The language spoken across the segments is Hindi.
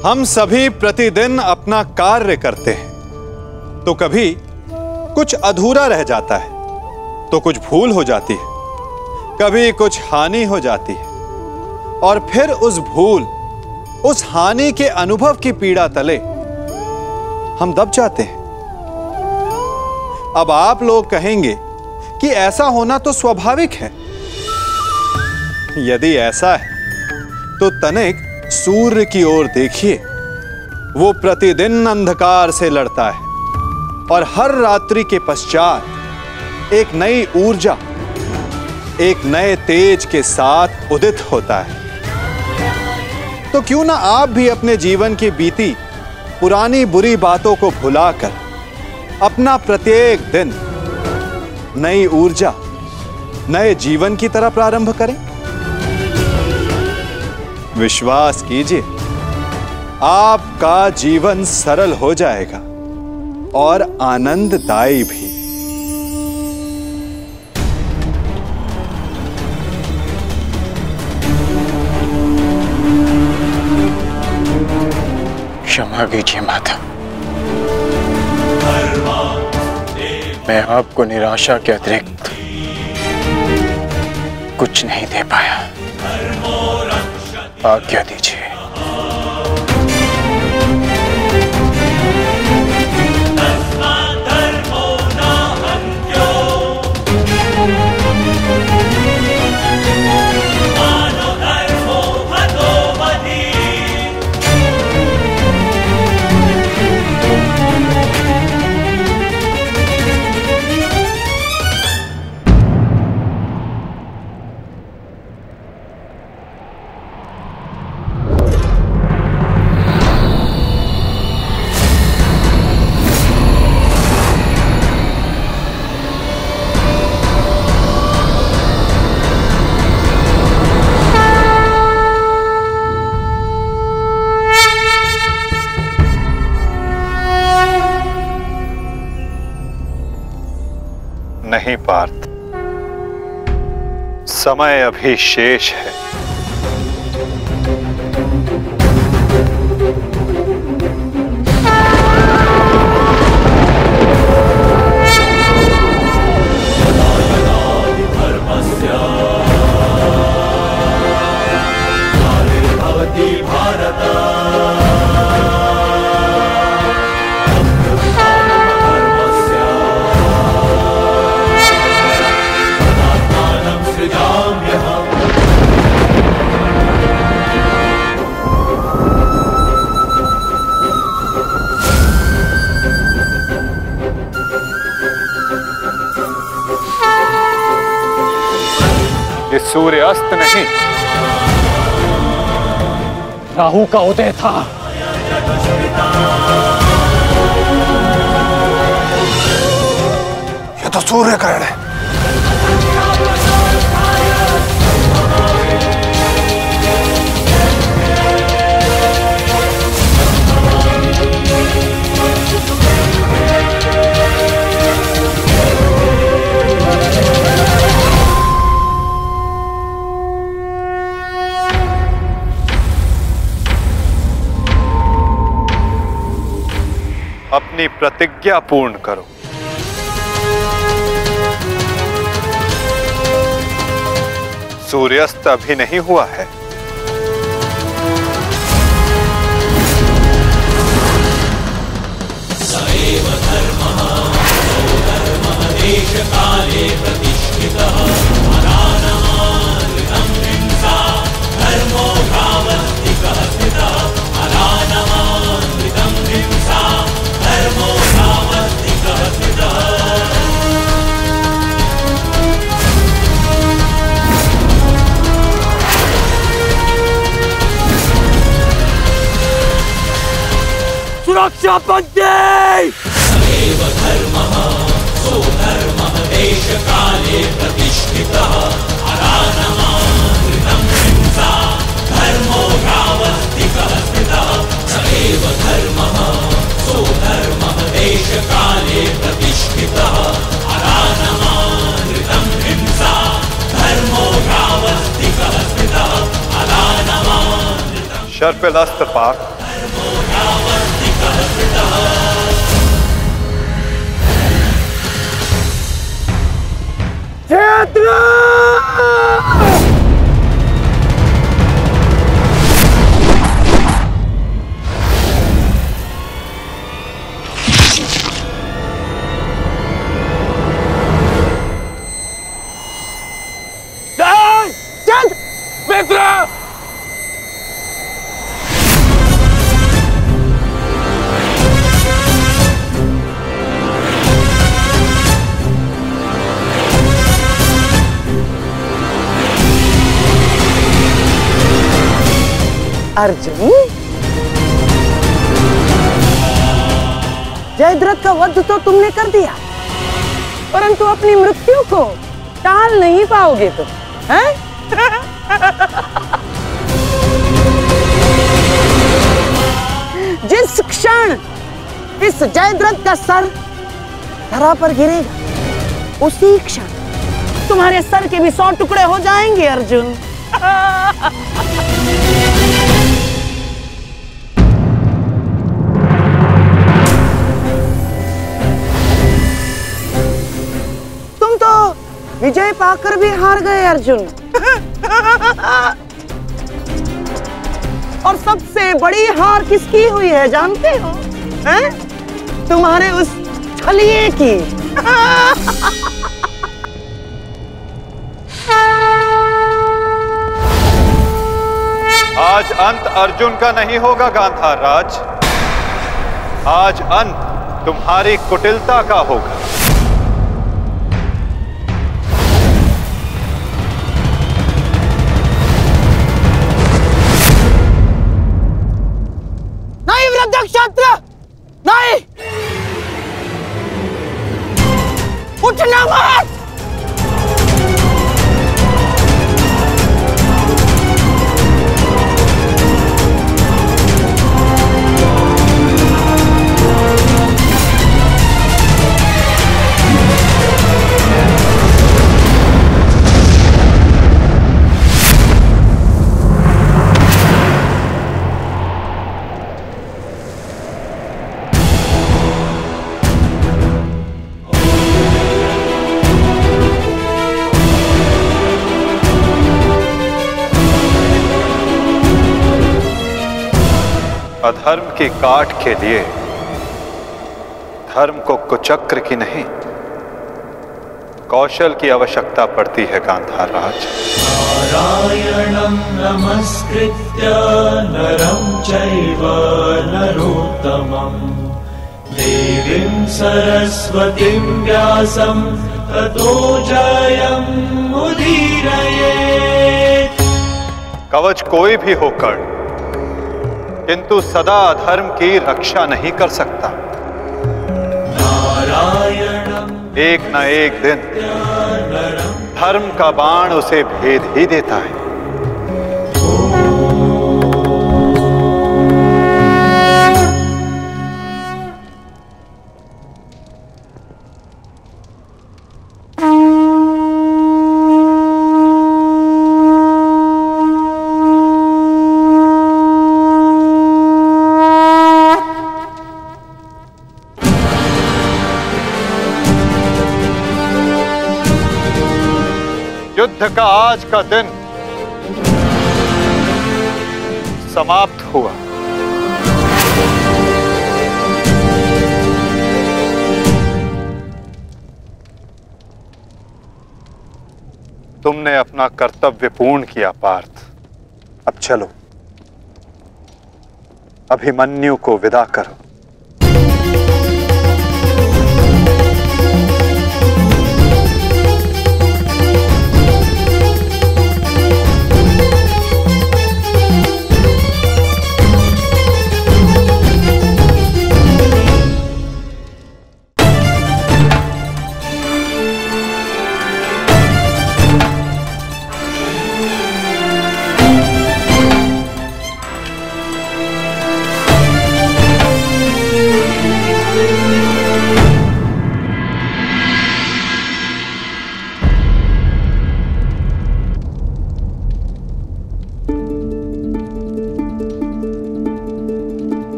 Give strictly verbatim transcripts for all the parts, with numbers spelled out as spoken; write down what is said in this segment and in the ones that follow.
हम सभी प्रतिदिन अपना कार्य करते हैं, तो कभी कुछ अधूरा रह जाता है, तो कुछ भूल हो जाती है, कभी कुछ हानि हो जाती है, और फिर उस भूल, उस हानि के अनुभव की पीड़ा तले हम दब जाते हैं। अब आप लोग कहेंगे कि ऐसा होना तो स्वाभाविक है। यदि ऐसा है तो तनिक सूर्य की ओर देखिए। वो प्रतिदिन अंधकार से लड़ता है और हर रात्रि के पश्चात एक नई ऊर्जा, एक नए तेज के साथ उदित होता है। तो क्यों ना आप भी अपने जीवन की बीती पुरानी बुरी बातों को भुलाकर अपना प्रत्येक दिन नई ऊर्जा, नए जीवन की तरह प्रारंभ करें। विश्वास कीजिए, आपका जीवन सरल हो जाएगा और आनंददायी भी। क्षमा कीजिए माता, मैं आपको निराशा के अतिरिक्त कुछ नहीं दे पाया। आज्ञा दीजिए। नहीं पार्थ, समय अभी शेष है। ये सूर्यास्त नहीं, राहु का उदय था। ये तो सूर्य ग्रहण है। अपनी प्रतिज्ञा पूर्ण करो। सूर्यास्त अभी नहीं हुआ है। सएव धर्मः सोऽधर्मः देशकाले प्रतिष्ठितः अनानमानृतं हिंसा धर्मो भावस्थिकः स्थितः अनानमानृतं हिंसा धर्मो भावस्थिकः स्थितः। सुरक्षा पंक्ति। सएव धर्मः सोऽधर्मः देशकाले प्रतिष्ठितः अनानमानृतं हिंसा धर्मो भावस्थिकः स्थितः। सएव धर्मः सोऽधर्मः देशकाले प्रतिष्ठितः अनानमानृतं हिंसा धर्मो भावस्थिकः स्थितः अनानमानृतं। शर्पिलास्त्र पार्थ, क्षेत्र। चंद मित्र, अर्जुन, जयद्रथ का वध तो तुमने कर दिया, परंतु अपनी मृत्यु को टाल नहीं पाओगे तुम, हैं? जिस क्षण इस जयद्रथ का सर धरा पर गिरेगा, उसी क्षण तुम्हारे सर के भी सौ टुकड़े हो जाएंगे अर्जुन। तुम तो विजय पाकर भी हार गए अर्जुन। और सबसे बड़ी हार किसकी हुई है जानते हो? हैं? तुम्हारे उस छलिए की। आज अंत अर्जुन का नहीं होगा गांधार राज, आज अंत तुम्हारी कुटिलता का होगा। नहीं वृद्धक्षत्र, नहीं, उठना मत। अधर्म की काट के लिए धर्म को कुचक्र की नहीं, कौशल की आवश्यकता पड़ती है गांधार राज। नारायणं नमस्कृत्य नरं चैव नरोत्तमं देवीं सरस्वतीं व्यासं ततो जयम् उदीरयेत्। कवच कोई भी होकर किंतु सदा अधर्म की रक्षा नहीं कर सकता। नारायणं एक न एक दिन धर्म का बाण उसे भेद ही देता है। युद्ध का आज का दिन समाप्त हुआ। तुमने अपना कर्तव्य पूर्ण किया पार्थ। अब चलो, अभिमन्यु को विदा करो।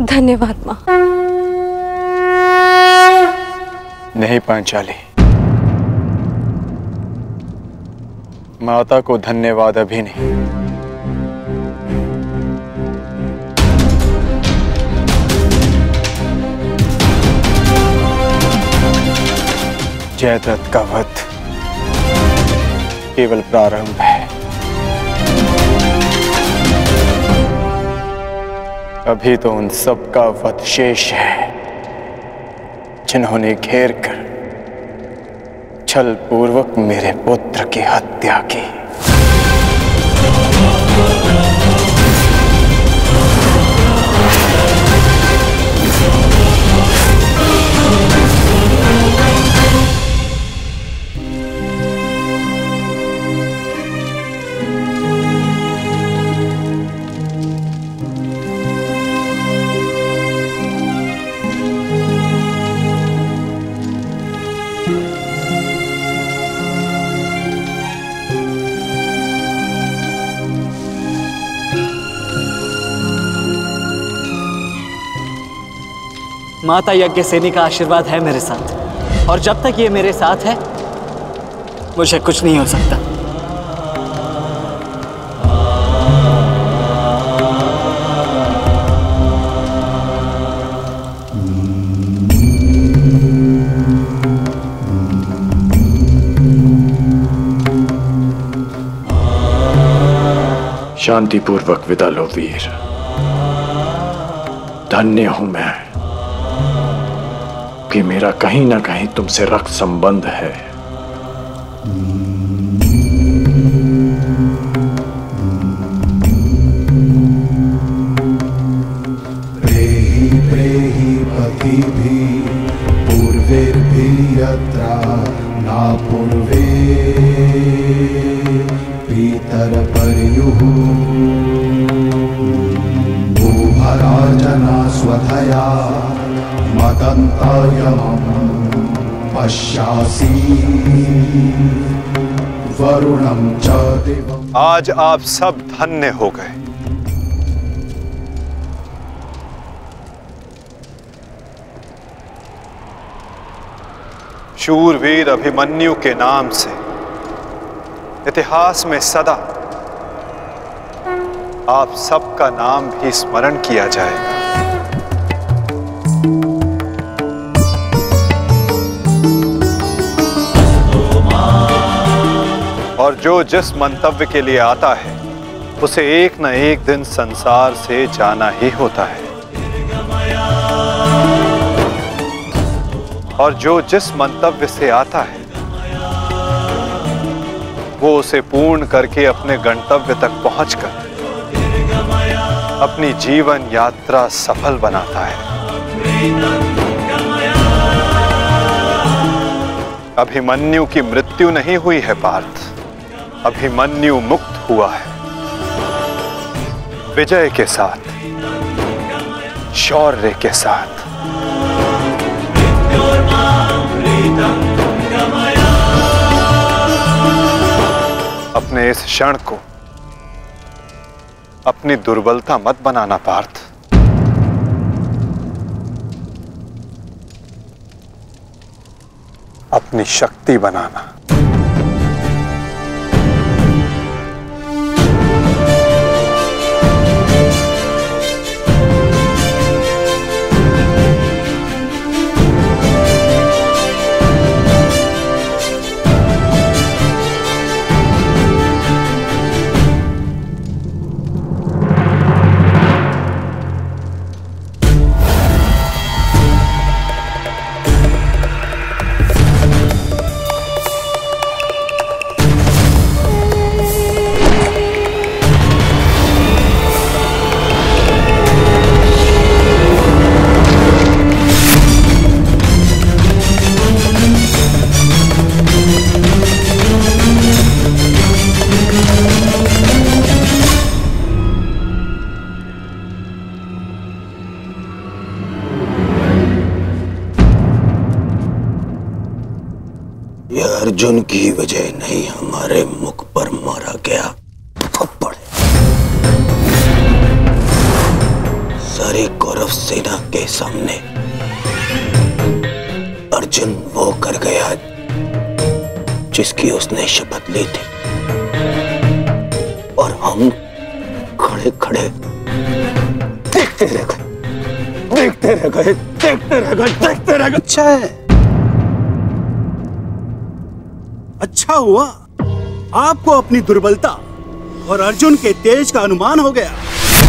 धन्यवाद माँ। नहीं पांचाली, माता को धन्यवाद अभी नहीं। जयद्रथ का वध केवल प्रारंभ है। अभी तो उन सब का वध शेष है जिन्होंने घेर कर छल पूर्वक मेरे पुत्र की हत्या की। माता यज्ञसेनी का आशीर्वाद है मेरे साथ, और जब तक ये मेरे साथ है मुझे कुछ नहीं हो सकता। शांतिपूर्वक विदा लो वीर। धन्य हूं मैं कि मेरा कहीं ना कहीं तुमसे रक्त संबंध है। प्रेहि प्रेहि पतिभि पूर्वेर्भि यत्रा ना पूर्वे पीतर पर्युः भूभराजना स्वधया मदन्तायमं पश्यासि वरुणं च दिवम्। आज आप सब धन्य हो गए। शूरवीर अभिमन्यु के नाम से इतिहास में सदा आप सबका नाम भी स्मरण किया जाएगा। और जो जिस मंतव्य के लिए आता है उसे एक न एक दिन संसार से जाना ही होता है, और जो जिस मंतव्य से आता है वो उसे पूर्ण करके अपने गंतव्य तक पहुंचकर अपनी जीवन यात्रा सफल बनाता है। अभिमन्यु की मृत्यु नहीं हुई है पार्थ, अभिमन्यु मुक्त हुआ है विजय के साथ, शौर्य के साथ। अपने इस क्षण को अपनी दुर्बलता मत बनाना पार्थ। अपनी शक्ति बनाना। अर्जुन की वजह नहीं हमारे मुख पर मारा गया थप्पड़। सारी कौरव सेना के सामने अर्जुन वो कर गया जिसकी उसने शपथ ली थी, और हम खड़े खड़े देखते रह गए, देखते रह गए, देखते रह गए, देखते रह गए। अच्छा है, अच्छा हुआ आपको अपनी दुर्बलता और अर्जुन के तेज का अनुमान हो गया।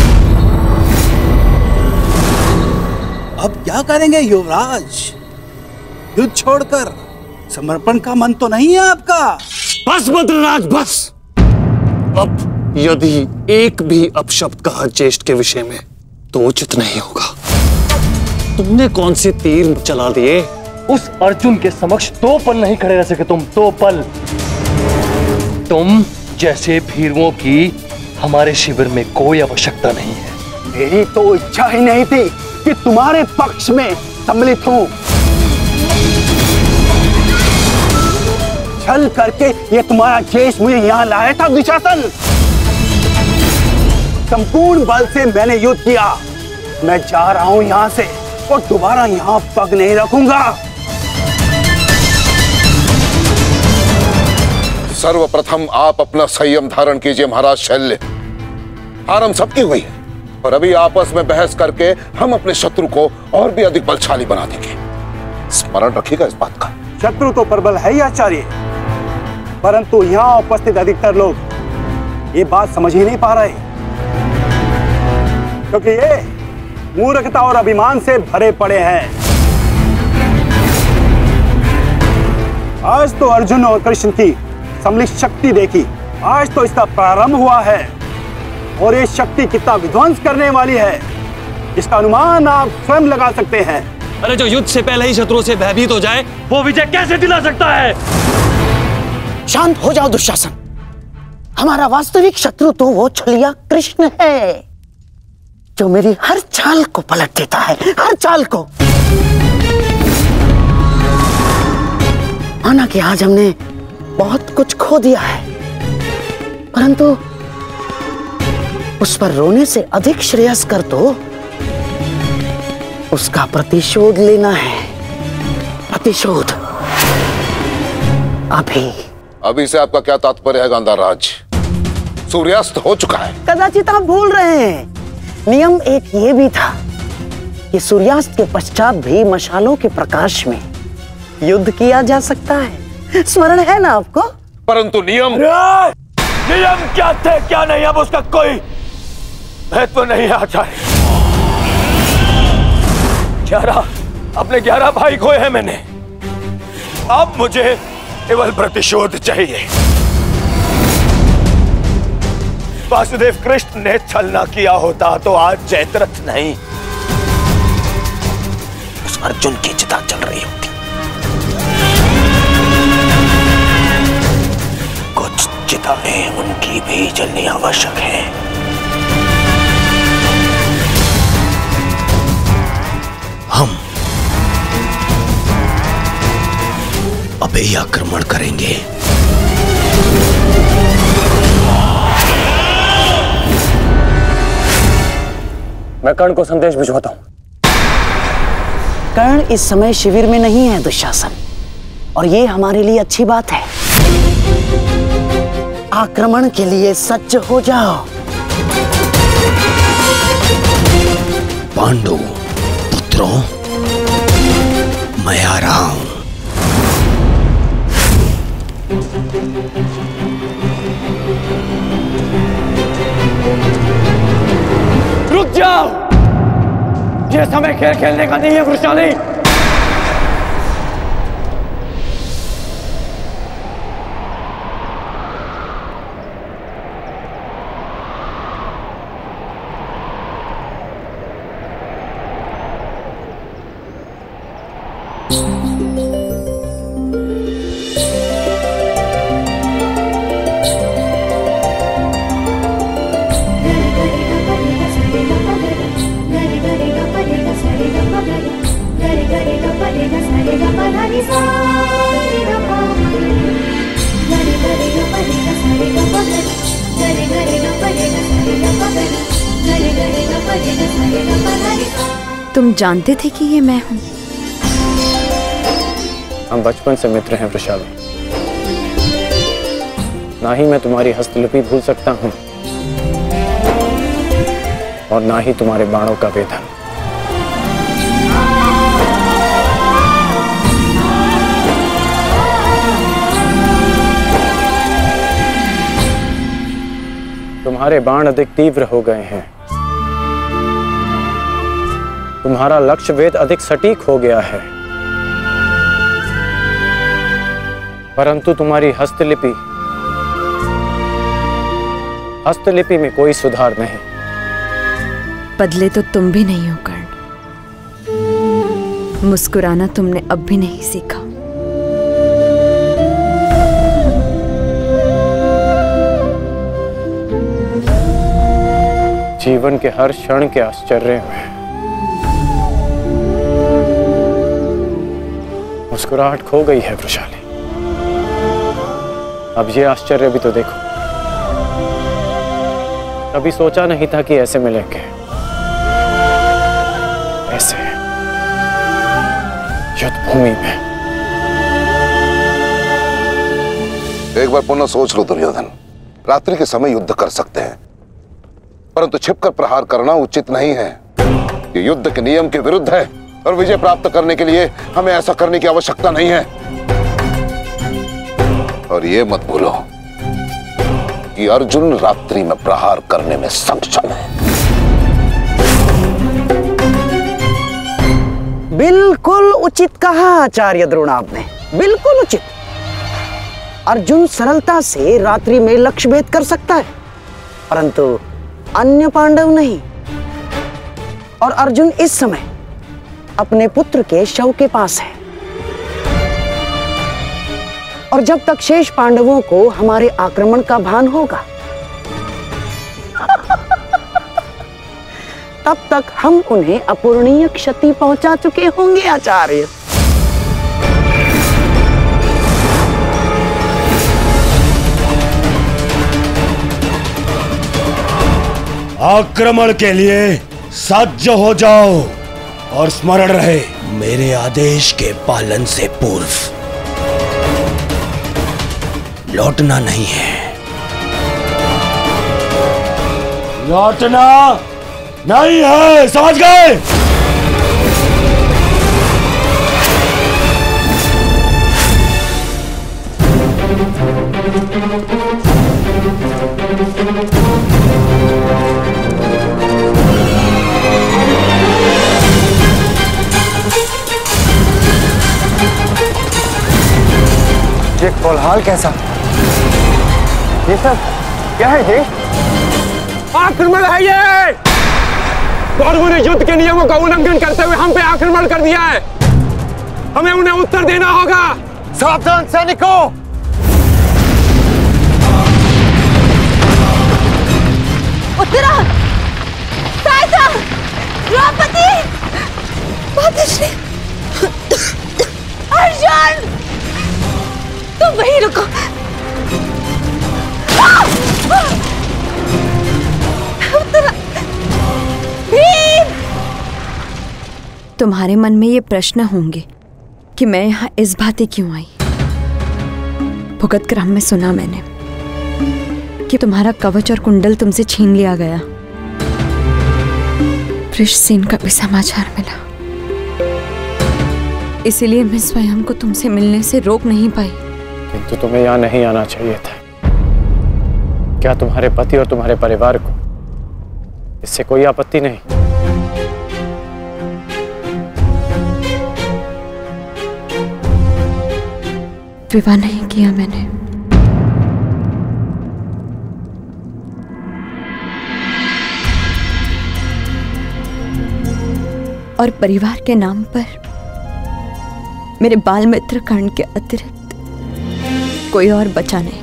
अब क्या करेंगे युवराज? युद्ध छोड़कर समर्पण का मन तो नहीं है आपका? बस बद्रराज बस। अब यदि एक भी अपशब्द कहा ज्येष्ठ के विषय में तो उचित नहीं होगा। तुमने कौन से तीर चला दिए? उस अर्जुन के समक्ष दो पल नहीं खड़े रह सके तुम, दो पल। तुम जैसे भीरुओं की हमारे शिविर में कोई आवश्यकता नहीं है। मेरी तो इच्छा ही नहीं थी कि तुम्हारे पक्ष में सम्मिलित हूं। छल करके ये तुम्हारा जेश मुझे यहाँ लाया था दुशासन। संपूर्ण बल से मैंने युद्ध किया। मैं जा रहा हूं यहाँ से और दोबारा यहाँ पग नहीं रखूंगा। सर्वप्रथम आप अपना संयम धारण कीजिए महाराज शैल्य। हार हम सबकी हुई है और अभी आपस में बहस करके हम अपने शत्रु को और भी अधिक बलशाली बना देंगे। स्मरण रखिएगा इस बात का। शत्रु तो प्रबल है ही आचार्य, परंतु यहाँ उपस्थित अधिकतर लोग ये बात समझ ही नहीं पा रहे, क्योंकि ये मूर्खता और अभिमान से भरे पड़े हैं। आज तो अर्जुन और कृष्ण की सम्मिलित शक्ति देखी, आज तो इसका प्रारंभ हुआ है और ये शक्ति कितना विध्वंस करने वाली है इसका अनुमान आप स्वयं लगा सकते हैं। अरे जो युद्ध से पहले ही शत्रुओं से भयभीत हो जाए वो विजय कैसे दिला सकता है? शांत हो जाओ दुशासन। हमारा वास्तविक शत्रु तो वो छलिया कृष्ण है जो मेरी हर चाल को पलट देता है, हर चाल को। माना कि आज हमने बहुत कुछ खो दिया है, परंतु उस पर रोने से अधिक श्रेयस्कर तो उसका प्रतिशोध लेना है। प्रतिशोध अभी। अभी से आपका क्या तात्पर्य है गांधार राज? सूर्यास्त हो चुका है। कदाचित आप भूल रहे हैं, नियम एक ये भी था कि सूर्यास्त के पश्चात भी मशालों के प्रकाश में युद्ध किया जा सकता है। स्मरण है ना आपको? परंतु नियम नियम क्या थे क्या नहीं अब उसका कोई महत्व नहीं है आचार्य। ग्यारह अपने ग्यारह भाई खोए हैं मैंने, अब मुझे केवल प्रतिशोध चाहिए। वासुदेव कृष्ण ने छल न किया होता तो आज जयद्रथ नहीं उस अर्जुन की चिता चल रही होती। कुछ चिताएं उनकी भी जलनी आवश्यक है। हम अभी आक्रमण करेंगे। मैं कर्ण को संदेश भिजवाता हूं। कर्ण इस समय शिविर में नहीं है दुशासन, और ये हमारे लिए अच्छी बात है। आक्रमण के लिए सज्ज हो जाओ। पांडु पुत्रों, मैं आ रहा हूं। रुक जाओ, ये समय खेल खेलने का नहीं है Vrishali. Gare gare ga pare ga sare ga pa gare, gare gare ga pare ga sare ga तुम जानते थे कि ये मैं हूं? हम बचपन से मित्र हैं वृषाली। ना ही मैं तुम्हारी हस्तलिपि भूल सकता हूं और ना ही तुम्हारे बाणों का वेदन। तुम्हारे बाण अधिक तीव्र हो गए हैं। तुम्हारा लक्ष्य वेद अधिक सटीक हो गया है, परंतु तुम्हारी हस्तलिपि हस्तलिपि में कोई सुधार नहीं। बदले तो तुम भी नहीं हो कर्ण। मुस्कुराना तुमने अब भी नहीं सीखा। जीवन के हर क्षण के आश्चर्य में मुस्कुराहट खो गई है वृषाली। अब ये आश्चर्य भी तो देखो। कभी सोचा नहीं था कि ऐसे मिलेंगे, ऐसे युद्ध भूमि में। एक बार पुनः सोच लो दुर्योधन। रात्रि के समय युद्ध कर सकते हैं, परंतु छिपकर प्रहार करना उचित नहीं है। ये युद्ध के नियम के विरुद्ध है और विजय प्राप्त करने के लिए हमें ऐसा करने की आवश्यकता नहीं है। और ये मत भूलो कि अर्जुन रात्रि में प्रहार करने में सक्षम है। बिल्कुल उचित कहा आचार्य द्रोण आपने, बिल्कुल उचित। अर्जुन सरलता से रात्रि में लक्ष्य भेद कर सकता है, परंतु अन्य पांडव नहीं। और अर्जुन इस समय अपने पुत्र के शव के पास है, और जब तक शेष पांडवों को हमारे आक्रमण का भान होगा तब तक हम उन्हें अपूरणीय क्षति पहुंचा चुके होंगे आचार्य। आक्रमण के लिए सज्ज हो जाओ और स्मरण रहे मेरे आदेश के पालन से पूर्व लौटना नहीं है। लौटना नहीं है, समझ गए? ये कोलाहल कैसा? ये सब क्या है? ये आक्रमण है। ये कौरवों ने युद्ध के नियमों का उल्लंघन करते हुए हम पे आक्रमण कर दिया है। हमें उन्हें उत्तर देना होगा। सावधान सैनिकों! उत्तरा, सहायता, द्रौपदी, मातश्री, अर्जुन, तुम वहीं रुको। उत्तरा, भीम! तुम्हारे मन में ये प्रश्न होंगे कि मैं यहाँ इस भांति क्यों आई। भुगत क्रम में सुना मैंने कि तुम्हारा कवच और कुंडल तुमसे छीन लिया गया। वृषसेन का भी समाचार मिला, इसीलिए मैं स्वयं को तुमसे मिलने से रोक नहीं पाई। किंतु तुम्हें यहाँ नहीं आना चाहिए था। क्या तुम्हारे पति और तुम्हारे परिवार को इससे कोई आपत्ति नहीं? विवाह नहीं किया मैंने। और परिवार के नाम पर मेरे बाल मित्र कर्ण के अतिरिक्त कोई और बचा नहीं।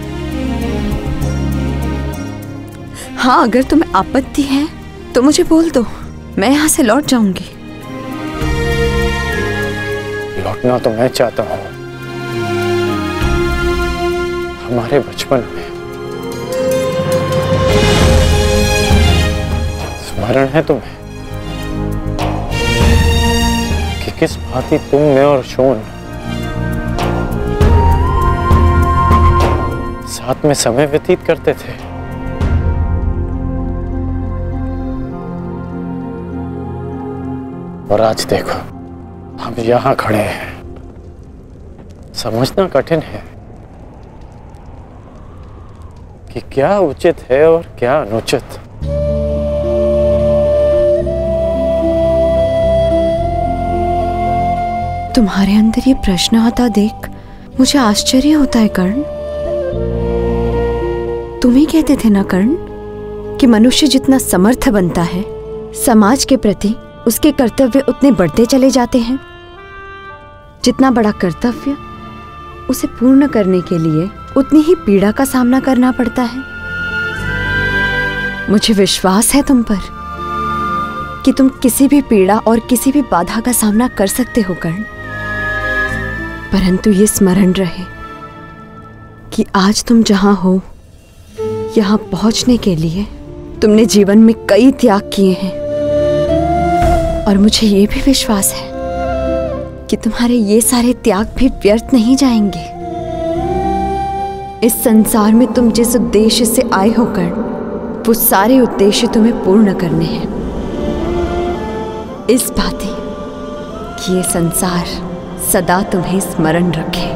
हाँ, अगर तुम्हें आपत्ति है तो मुझे बोल दो, मैं यहां से लौट जाऊंगी। लौटना तो मैं चाहता हूं। हमारे बचपन में स्मरण है तुम्हें? किस भांति तुम मैं और शोन साथ में समय व्यतीत करते थे। और आज देखो हम यहां खड़े हैं। समझना कठिन है कि क्या उचित है और क्या अनुचित। तुम्हारे अंदर ये प्रश्न आता देख मुझे आश्चर्य होता है कर्ण। तुम ही कहते थे ना कर्ण कि मनुष्य जितना समर्थ बनता है समाज के प्रति उसके कर्तव्य उतने बढ़ते चले जाते हैं। जितना बड़ा कर्तव्य उसे पूर्ण करने के लिए उतनी ही पीड़ा का सामना करना पड़ता है। मुझे विश्वास है तुम पर कि तुम किसी भी पीड़ा और किसी भी बाधा का सामना कर सकते हो कर्ण। परंतु ये स्मरण रहे कि आज तुम जहां हो यहां पहुंचने के लिए तुमने जीवन में कई त्याग किए हैं। और मुझे ये भी विश्वास है कि तुम्हारे ये सारे त्याग भी व्यर्थ नहीं जाएंगे। इस संसार में तुम जिस उद्देश्य से आए हो कर्ण वो सारे उद्देश्य तुम्हें पूर्ण करने हैं। इस भांति कि ये संसार सदा तुम्हें स्मरण रखे।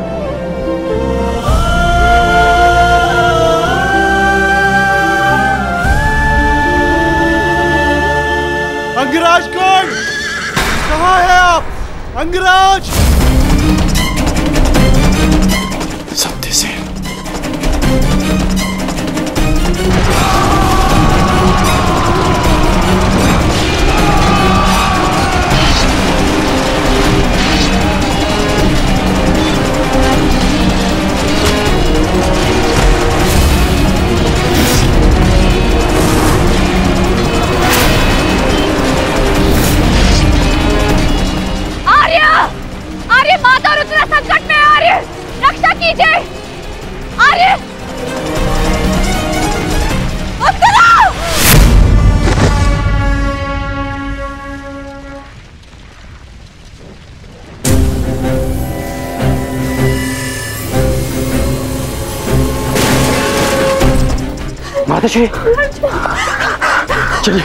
अंगराज कौन? कहाँ है आप? अंगराज! सत्यसेन। माताश्री चलिए।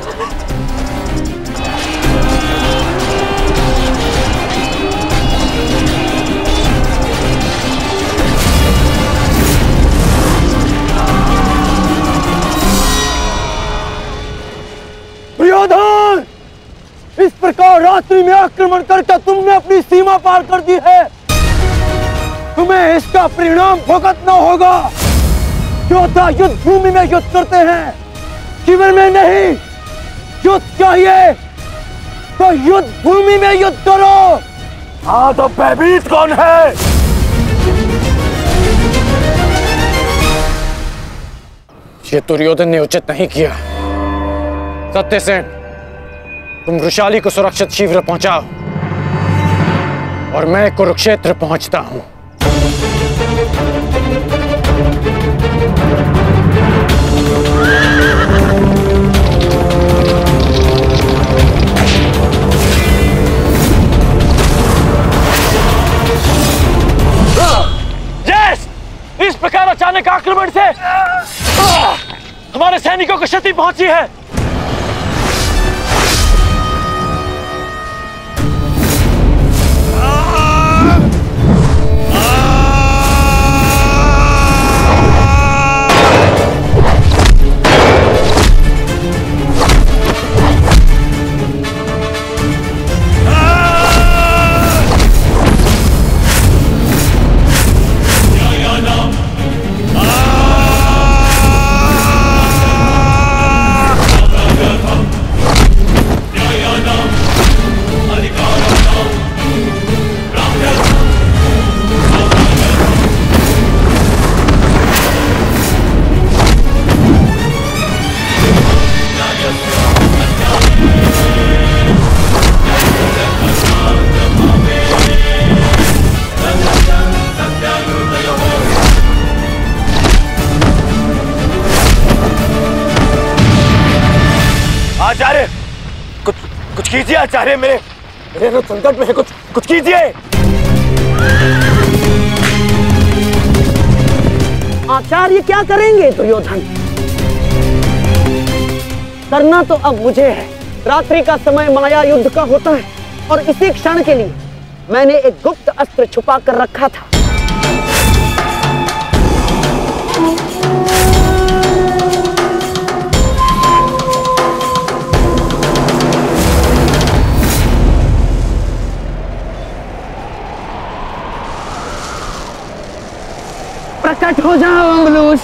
दुर्योधन, इस प्रकार रात्रि में आक्रमण करके तुमने अपनी सीमा पार कर दी है। तुम्हें इसका परिणाम भुगतना होगा। योद्धा युद्ध भूमि में युद्ध करते हैं, शिविर में नहीं। युद्ध चाहिए तो युद्ध भूमि में युद्ध करो। हाँ तो भयभीत कौन है? ये दुर्योधन ने उचित नहीं किया। सत्यसेन, तुम वृषाली को सुरक्षित शिविर पहुंचाओ और मैं कुरुक्षेत्र पहुंचता हूं। यस! इस प्रकार अचानक आक्रमण से हमारे सैनिकों को क्षति पहुंची है। आचार्य, कुछ कुछ कीजिए आचार्य। मेरे मेरे रथ संकट में है, कुछ कुछ कीजिए। आचार्य क्या करेंगे दुर्योधन? करना तो अब मुझे है। रात्रि का समय माया युद्ध का होता है और इसी क्षण के लिए मैंने एक गुप्त अस्त्र छुपा कर रखा था। प्रकट हो जाओ अंगलूस।